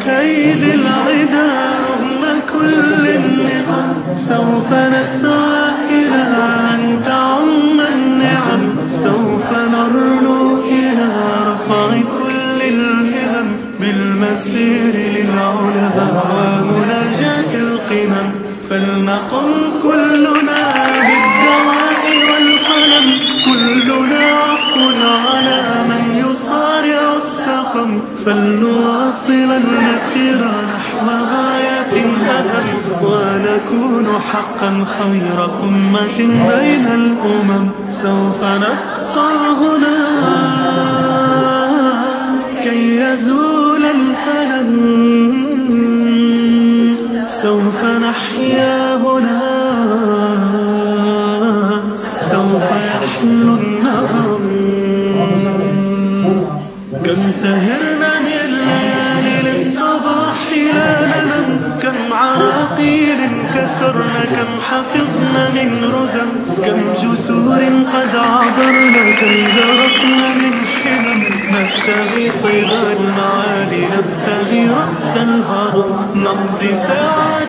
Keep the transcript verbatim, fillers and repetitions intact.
كيد العدا رغم كل النقم، سوف نسعى إلى أن تعم النعم، سوف نرنو إلى رفع كل الهمم، بالمسير للعلا ومناجاة القمم. فلنقم كلنا بالدواء والقلم، كلنا عفو على من يصارع السقم، فلنواصل المسير نحو غاية أهم، ونكون حقا خير أمة بين الأمم. سوف نبقى هنا كي يزول الألم، سوف نحيا هنا، سوف يحلو النغم. كم سهرنا من الليالي للصباح لا ننم، كم عراقيل كسرنا، كم حفظنا من رزم، كم جسور قد عبرنا، كم جرفنا من حمم. نبتغي صيد المعالي، نبتغي رأس الهرم، نقضي ساعة